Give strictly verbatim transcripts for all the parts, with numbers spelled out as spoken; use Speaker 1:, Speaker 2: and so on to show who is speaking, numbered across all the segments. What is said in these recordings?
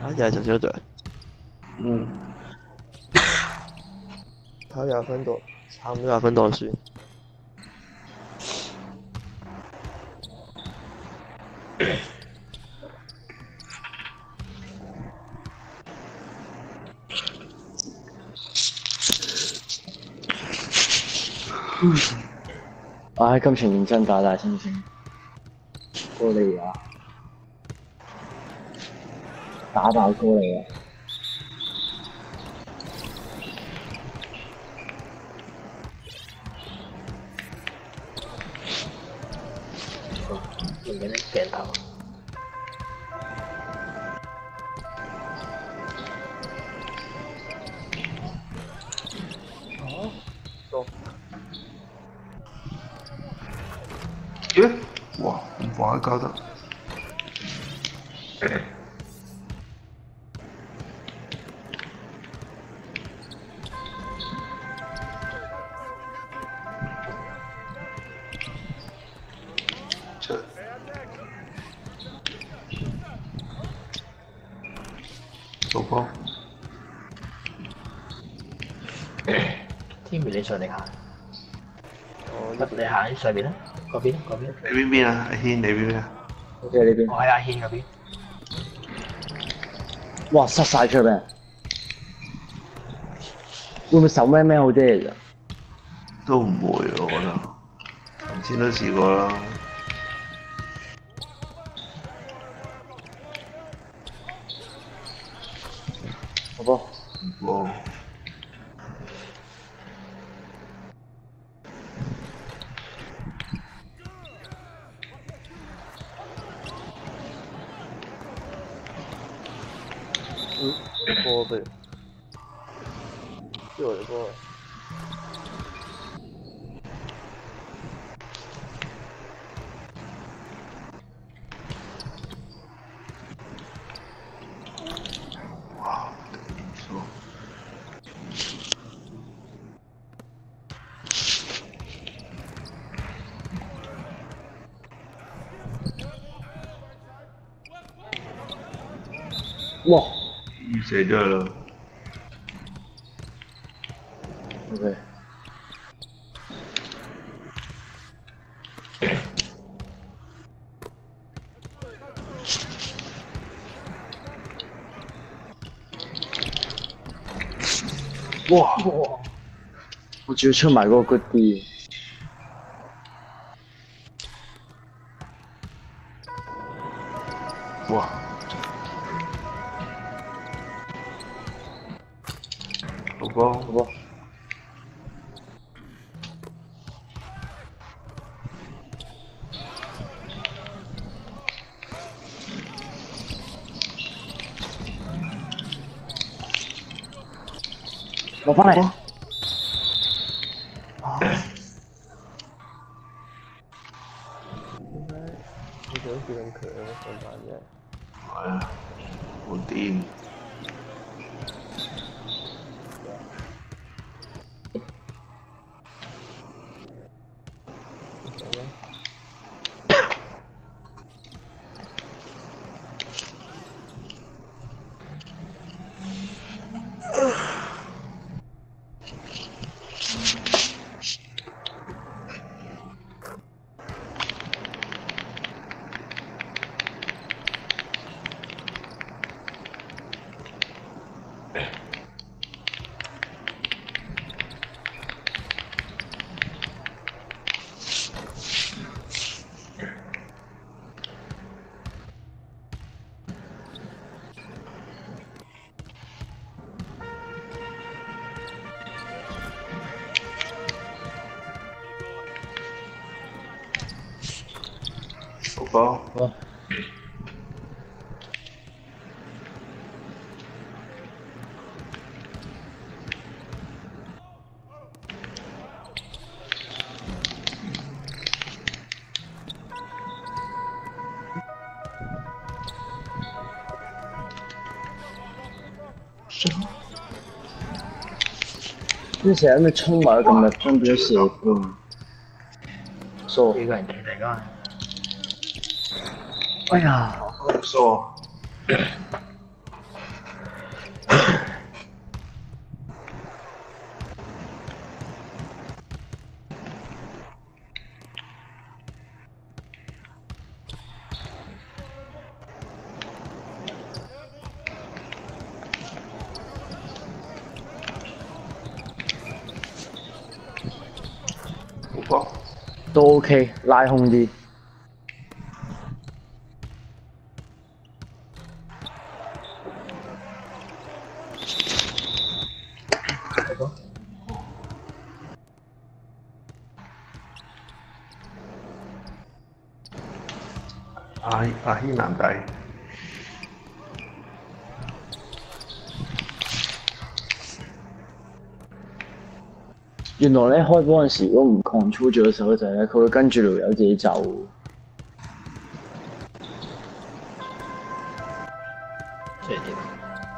Speaker 1: 他家小小队，
Speaker 2: 嗯，
Speaker 1: 他家分多，他们家分多少？
Speaker 2: 唉，今場認真打大猩猩，過嚟啊！打爆過嚟啊！
Speaker 3: 用緊啲鏡頭。
Speaker 1: 哦，走。
Speaker 4: 耶！哇，唔快搞得。做波。
Speaker 3: 天明你上嚟行。哦，你行喺上邊啦，嗰邊嗰邊。
Speaker 4: 你邊邊啊？阿軒，你邊邊啊
Speaker 2: ？O K 呢邊。
Speaker 3: 我喺阿軒嗰邊。
Speaker 2: 哇！塞晒出咩？會唔會手咩咩好啲嚟㗎？
Speaker 4: 都唔會，我覺得。頭先都試過啦。
Speaker 2: 好波。
Speaker 4: 唔波。
Speaker 1: 嗯，波对，是我的波。
Speaker 4: 哇，唔錯。
Speaker 2: 哇！
Speaker 4: 射咗佢啦。
Speaker 2: O K。哇！哇！我仲要出埋嗰個 good D。
Speaker 4: 哇！好波，好
Speaker 2: 波。攞翻嚟。
Speaker 1: 啊！點解你想叫咁強嘅上彈啫？
Speaker 4: 係啊，好癲。好波。
Speaker 2: 好。之前喺度衝埋咁日分咗射半，疏。
Speaker 3: 幾個人企嚟㗎？
Speaker 2: 哎呀！
Speaker 4: 疏。
Speaker 2: 都 OK， 拉空啲。
Speaker 4: 阿阿希南底。
Speaker 2: 原來咧開波嗰陣時，如果唔 control 住個手掣咧，佢會跟住條友自己走。
Speaker 3: 即係點？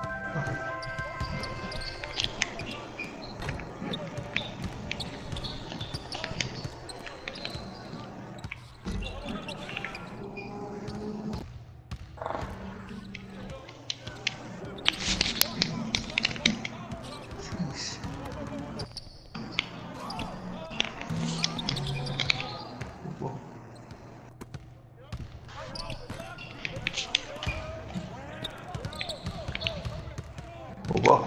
Speaker 4: 好吧。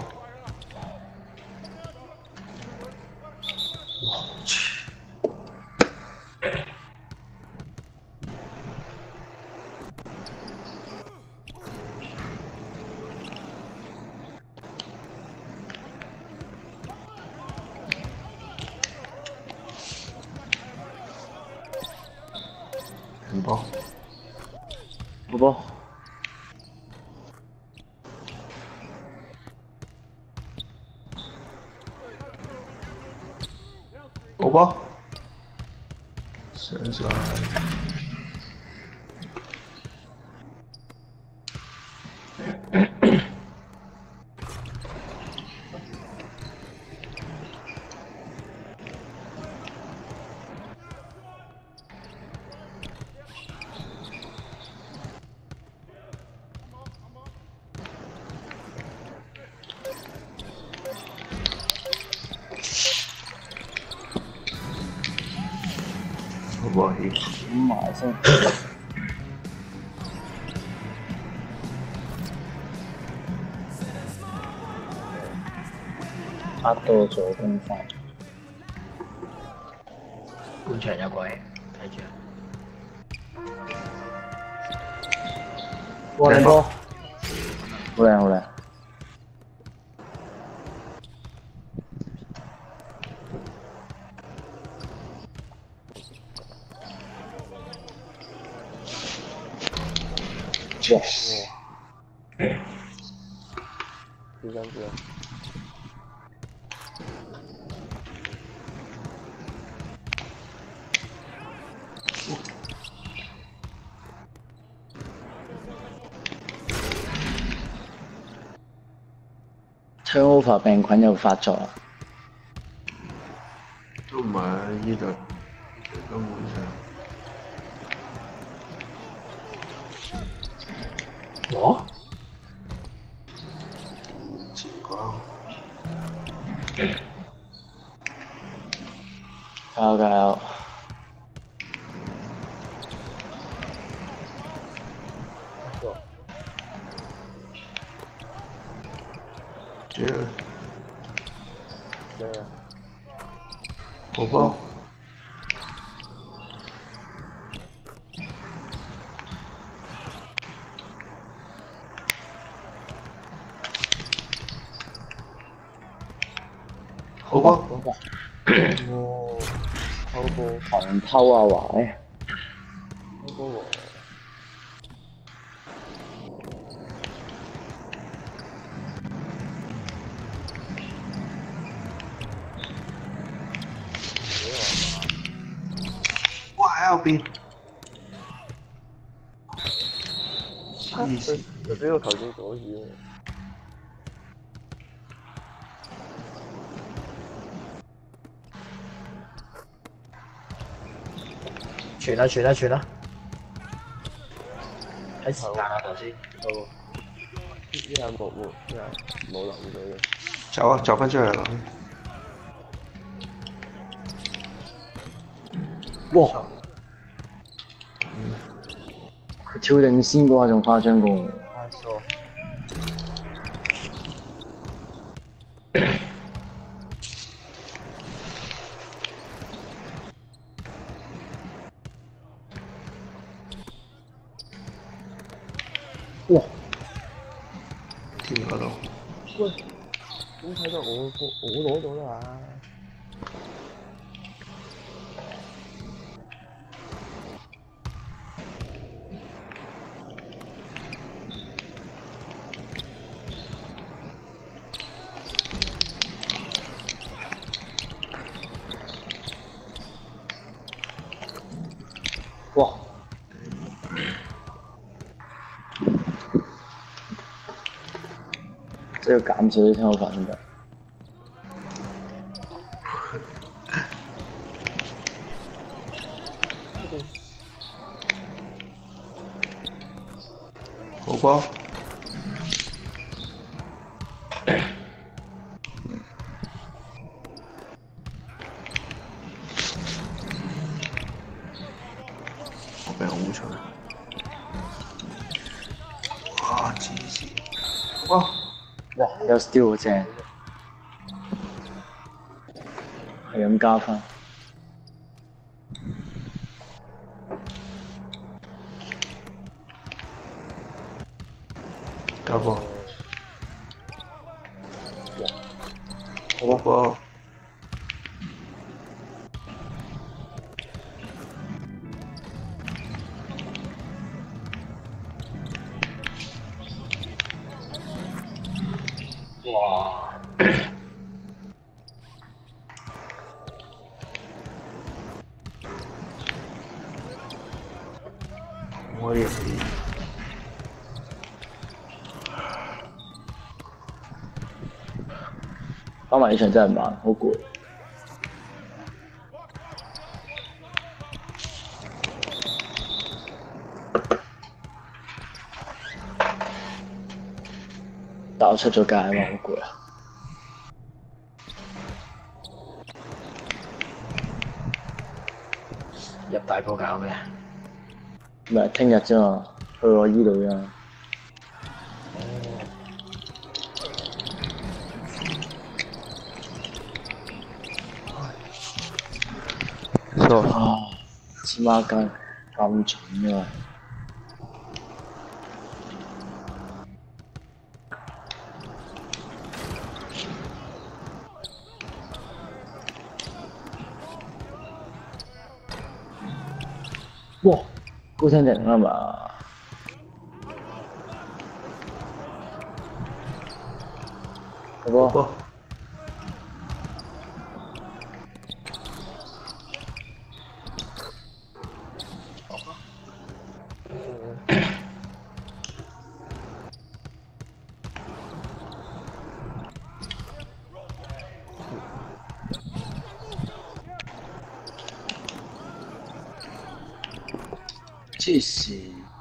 Speaker 4: 很棒。
Speaker 2: 好波。
Speaker 4: 好吧。想想。不好意思，
Speaker 2: 咁埋先。壓多咗攻防。
Speaker 3: 半場有鬼，睇住。
Speaker 2: 哇！靚波，好靚好靚。Yes。
Speaker 1: 第三次。
Speaker 2: Turnover 病菌又發作啦。
Speaker 4: 都唔係呢度，根本上。
Speaker 3: 我？
Speaker 4: 情況。
Speaker 2: 加油加油！
Speaker 4: 这个。
Speaker 1: 对呀。
Speaker 4: 好吧。好吧。
Speaker 1: 我偷波。
Speaker 2: 狂偷啊華咧！
Speaker 1: 偷波喎。
Speaker 4: 哇！喺後邊。
Speaker 1: 黐線！佢俾個球證阻住喎。
Speaker 3: 傳啦傳啦傳啦！睇時間啊頭先。
Speaker 1: 哦。呢下冇冇，呢下冇留意到嘅。
Speaker 4: 走啊！走翻出嚟啦！
Speaker 2: 哇！佢跳定先嘅話仲誇張過我。 哇！
Speaker 4: 天嗰度。
Speaker 1: 喂，點睇到我個我攞咗啦嘛？
Speaker 2: 哇！即係要減少啲抽粉㗎。
Speaker 4: 好波。我俾好彩。哇！黐線。哇！
Speaker 2: 哇！有 steal 好正，係咁加分。
Speaker 4: 加波。
Speaker 2: 好
Speaker 4: 波。
Speaker 3: 哇！
Speaker 4: 我也是。
Speaker 2: 打埋呢場真係慢，好攰。但我出咗界啊嘛，好攰啊！
Speaker 3: 入大波搞咩？
Speaker 2: 唔係聽日啫嘛，去我依度啫嘛。
Speaker 4: 錯。
Speaker 2: 啊！黐孖筋咁重啊！哇！高聽定啊嘛？好波。
Speaker 4: 波。
Speaker 2: 黐線，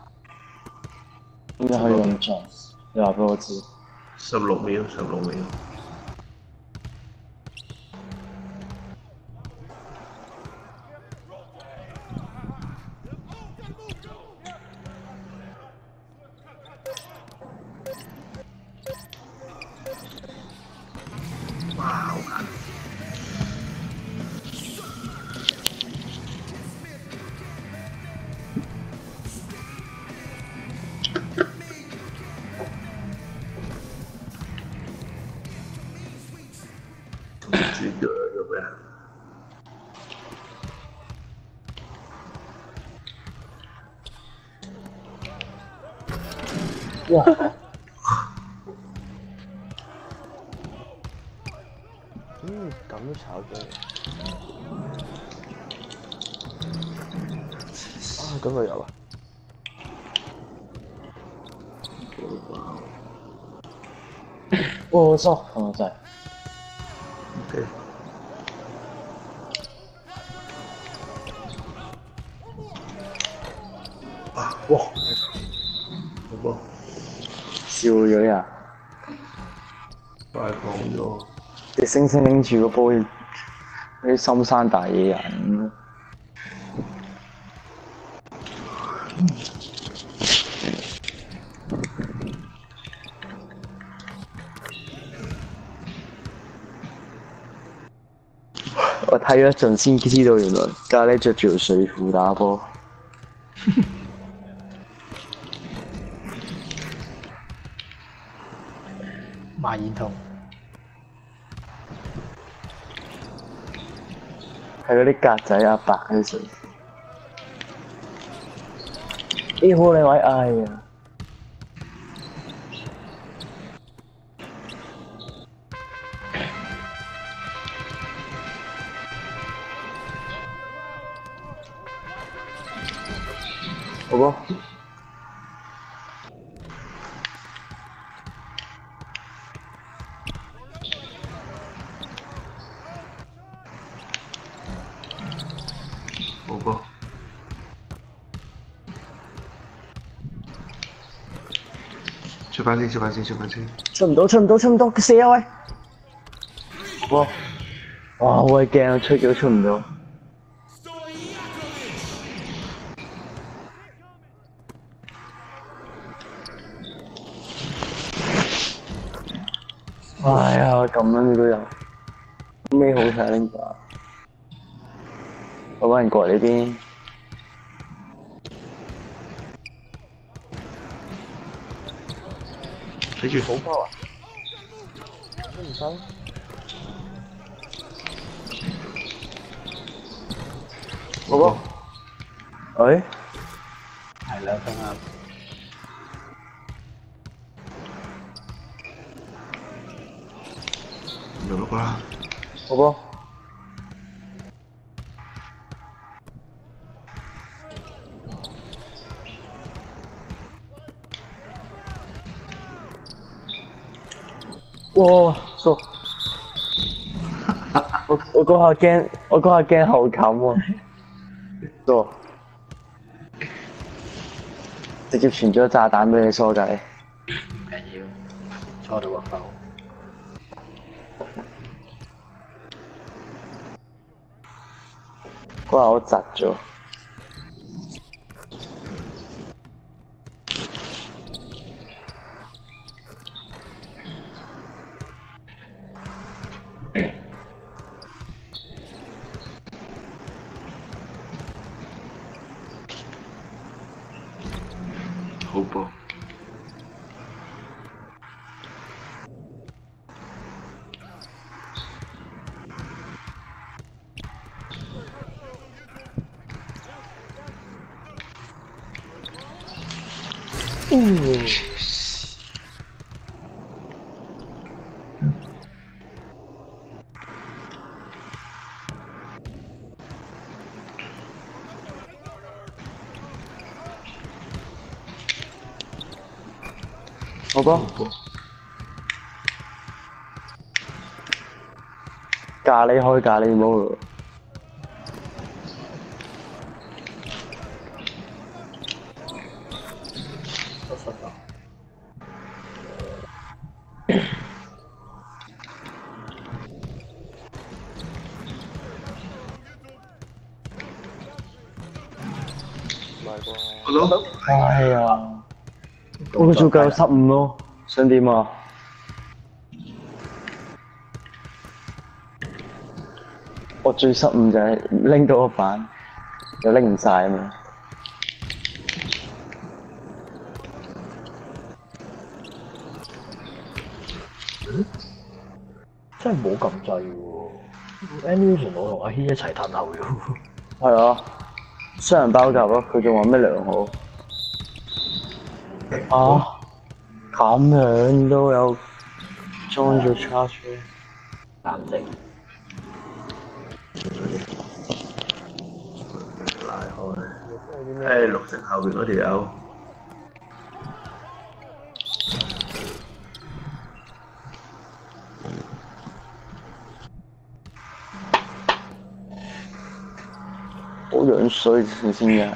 Speaker 2: 點解可以咁盡？你話俾我知。
Speaker 4: 十六秒，十六秒。哇！好近。这个有没
Speaker 2: 有？哇！
Speaker 1: 嗯，咁都炒嘅。啊，咁佢有啊？
Speaker 2: 我操！我在。
Speaker 4: ？OK。啊！
Speaker 2: 哇！
Speaker 4: 好波。
Speaker 2: 笑咗呀！
Speaker 4: 快講咗。
Speaker 2: 隻猩猩拎住個波，啲深山大野人。我睇咗一陣先知道，原來咖喱着住條水褲打波。
Speaker 3: 買煙通。
Speaker 2: 係嗰啲格仔阿伯嗰啲水。咦，好靚位，哎呀！好不？
Speaker 4: 好不？出翻先，出翻先，出翻先。
Speaker 2: 出唔到，出唔到，出唔到，死啊喂！好不？哇，好鬼驚啊！出咗出唔到。哎呀，咁樣你都有，咩好睇呢個？我揾人過嚟呢邊。
Speaker 4: 睇住
Speaker 1: 好波啊！都唔收。
Speaker 2: 好波。誒？
Speaker 3: 係兩分啱。
Speaker 4: 有碌啦。
Speaker 2: 好波。哇！傻！我我嗰下驚，我嗰下驚後冚喎。傻！直接傳咗炸彈俾你疏仔。
Speaker 3: 唔緊要，錯到核爆。
Speaker 2: 嗰下我窒咗。
Speaker 4: 好波。
Speaker 2: 嗯。好波。咖喱開咖喱冇咯。
Speaker 3: 都失咗。
Speaker 1: 唔係啩？
Speaker 4: 攞到。
Speaker 2: 哎呀！我個做夠十五咯，想點啊？我最失誤就係拎到個板，又拎唔晒啊嘛。
Speaker 3: 真係冇咁滯喎 ！Animation 我同阿軒一齊褪後咗。
Speaker 2: 係啊，雙人包夾咯，佢仲話咩良好？啊，咁樣都有裝咗 charge，
Speaker 3: 淡靜。
Speaker 4: 拉開。誒，綠色後邊嗰條友。
Speaker 2: 好樣衰先先嘅。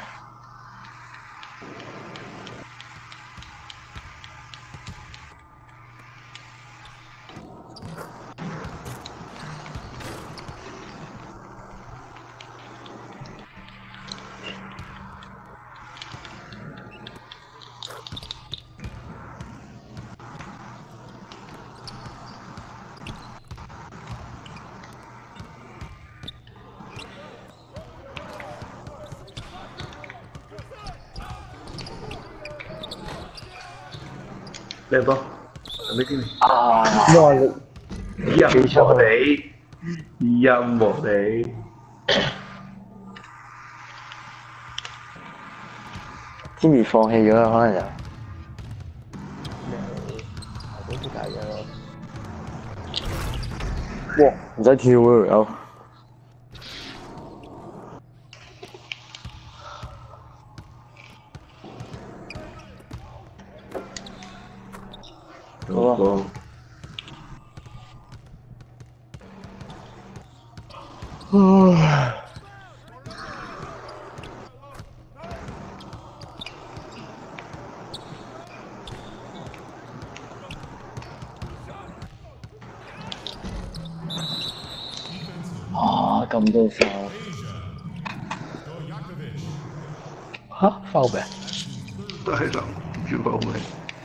Speaker 4: 咩波？ 有咩天氣？
Speaker 3: 啊！
Speaker 2: 哇！你
Speaker 4: 任和你，任和你。
Speaker 2: 天兒放棄咗啦，可能又
Speaker 1: 咩？係公司解嘅咯。
Speaker 2: 哇唔使跳喎有。
Speaker 4: 好啊。
Speaker 2: 唉。啊咁多手。
Speaker 3: 嚇，foul 咩？
Speaker 4: 係啦，要講咩？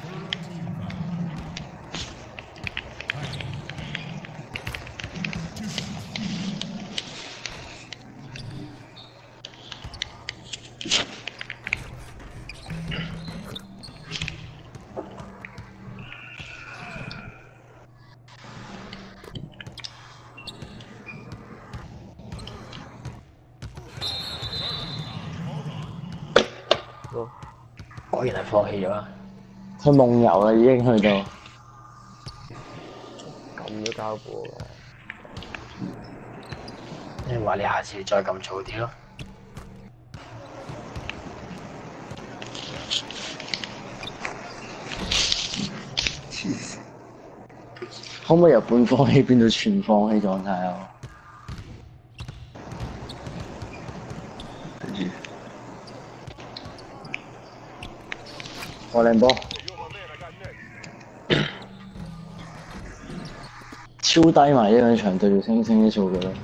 Speaker 3: 果然係放棄咗啦。
Speaker 2: 佢夢遊啦已經去到。
Speaker 1: 咁都交過喎。
Speaker 3: 你話你下次再咁嘈啲咯。
Speaker 4: 黐線！
Speaker 2: 可唔可以由半放棄變到全放棄狀態啊？
Speaker 4: 跟住
Speaker 2: 我靚波，超低埋呢兩場對住星星啲數據咯。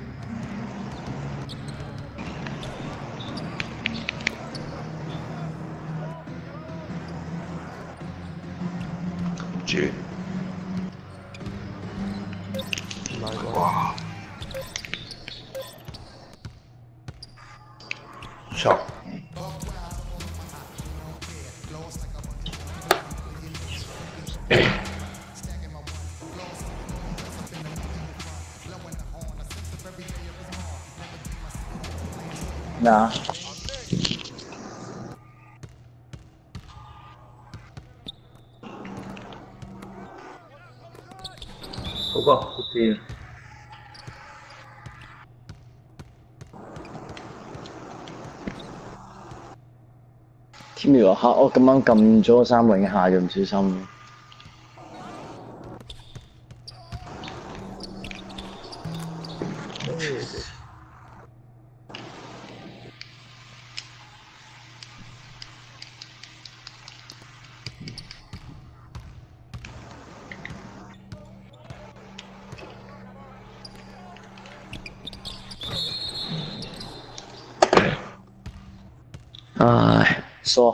Speaker 4: 住，
Speaker 1: 哇！
Speaker 4: 錯。
Speaker 2: 咩啊？
Speaker 4: 嗰個好啲。
Speaker 2: 天苗話嚇，我咁啱撳咗三個影下就唔小心。唉，疏。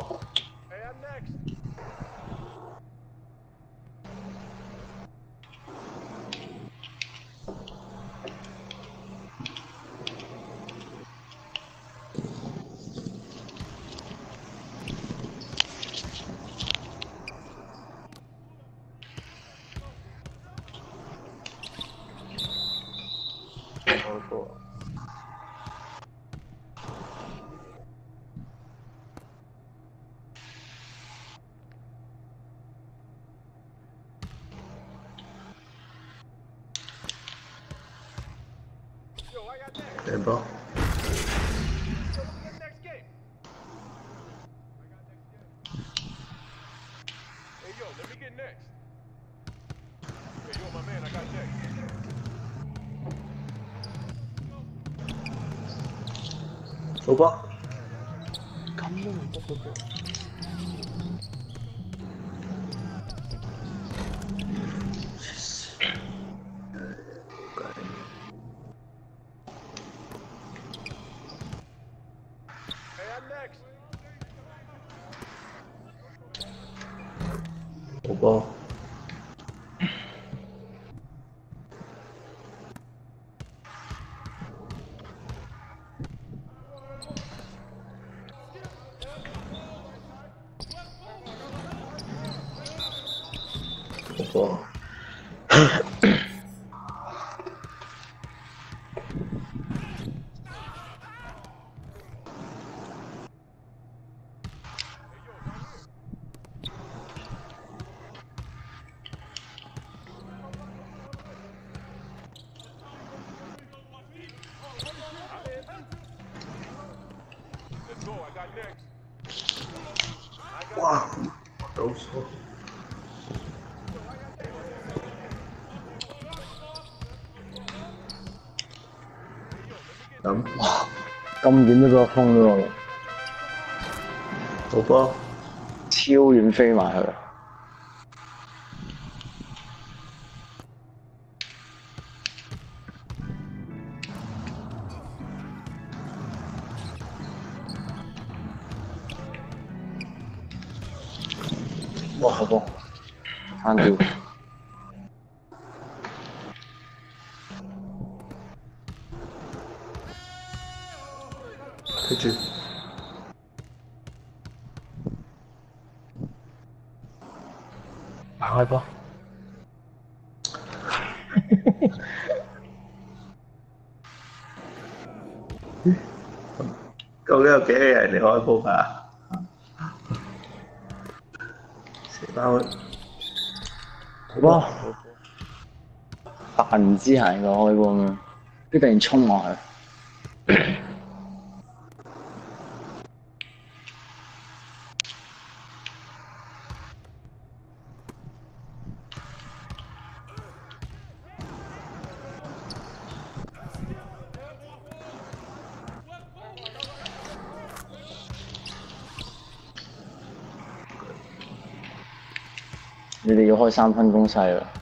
Speaker 1: 好過。
Speaker 4: 靚波。好波。
Speaker 1: 咁都唔得嘅噃。
Speaker 4: 好波。
Speaker 3: 波。
Speaker 4: 哇，都错。咁
Speaker 2: 咁遠都俾我封咗我，
Speaker 4: 好波，
Speaker 2: 超遠飛埋去。哇，好波，翻掉。
Speaker 4: 睇住。
Speaker 3: 行開波。
Speaker 4: 究竟有幾多人嚟開波㗎？射翻去。
Speaker 2: 哇！扮唔知行個開波咁樣，跟住突然衝埋去。你哋要開三分攻勢啦！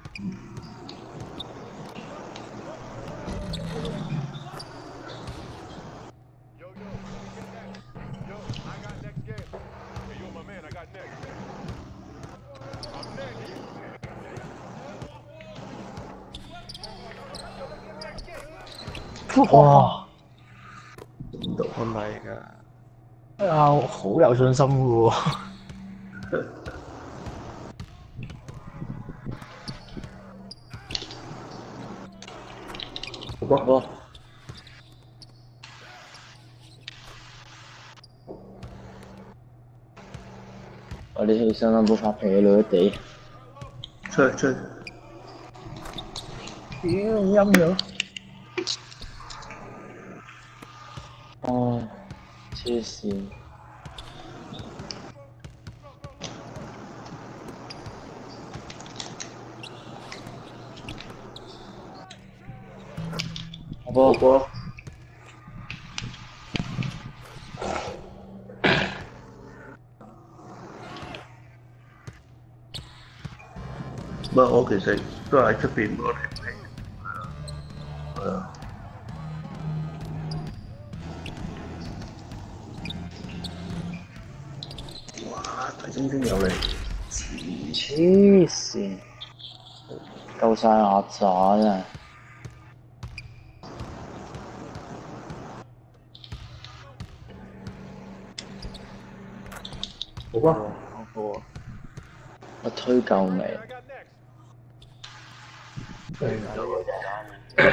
Speaker 2: 哇！
Speaker 1: 係咪㗎？
Speaker 3: 哎呀，好有信心嘅喎。
Speaker 2: 好波！我哋起身啦，冇發脾氣女地。
Speaker 4: 出去出去。
Speaker 3: 屌陰咗！
Speaker 2: 哦，黐線！好波！
Speaker 4: 好波。唔係，我其實都喺出邊攞嚟睇。係啊。哇！大猩猩有嚟。
Speaker 2: 黐線！夠晒壓榨真係。
Speaker 4: 好波！
Speaker 2: 好波！我推夠未？
Speaker 3: 推唔到嘅。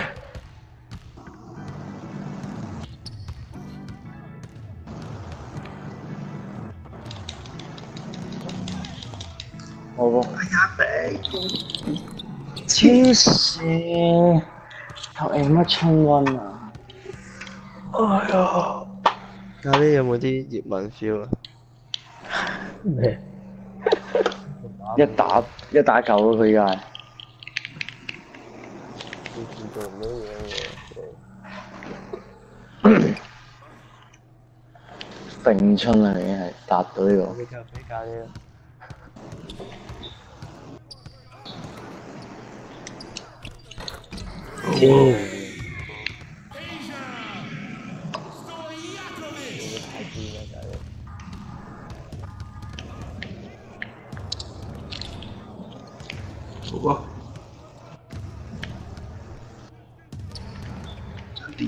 Speaker 2: 好波！
Speaker 4: 哎呀，俾！
Speaker 2: 黐線！頭 M 乜春溫啊？
Speaker 1: 哎呀！咖喱有冇啲葉問 feel 啊？
Speaker 3: 咩？
Speaker 2: 一打一打夠咯，佢而家係。
Speaker 1: 完全做唔到嘢喎！
Speaker 2: 揈春啦，已經係達到呢個。
Speaker 1: 比較比較啲。
Speaker 2: 天！
Speaker 4: 好波！啲。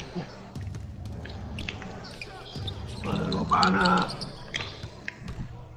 Speaker 4: 落班啦！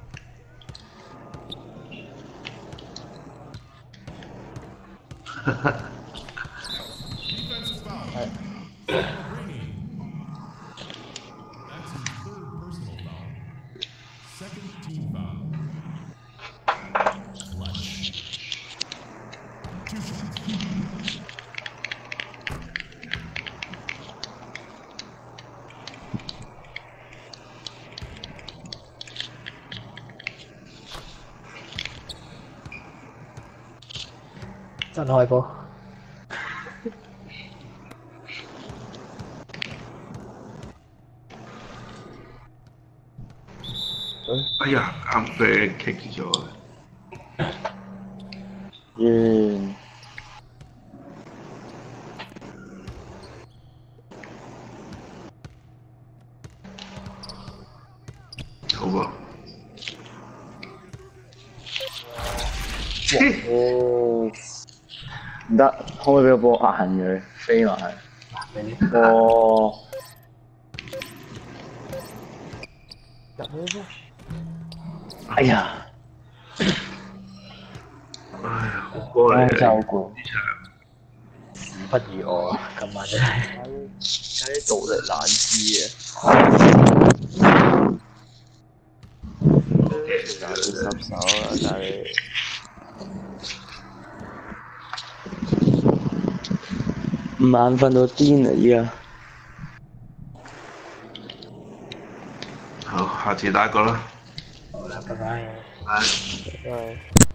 Speaker 3: 真開波。
Speaker 4: 哎呀，啱俾棘住咗。
Speaker 2: 嗯，
Speaker 4: 好喎。
Speaker 2: 哦，唔得，可唔可以俾個波壓痕佢飛埋去？
Speaker 3: 俾你。
Speaker 2: 哦，
Speaker 1: 入去波。
Speaker 2: 哎呀，
Speaker 4: 哎呀，好波
Speaker 2: 唉，
Speaker 4: 嚟
Speaker 2: 真係好攰。
Speaker 3: 時不如我啊，今晚真係。
Speaker 1: 加啲獨力難治啊！難到濕手啦，加啲。
Speaker 2: 眼瞓到癲啊！依家。
Speaker 4: 好，下次打過啦。
Speaker 3: 好啦，拜拜。
Speaker 4: 拜。
Speaker 1: 拜。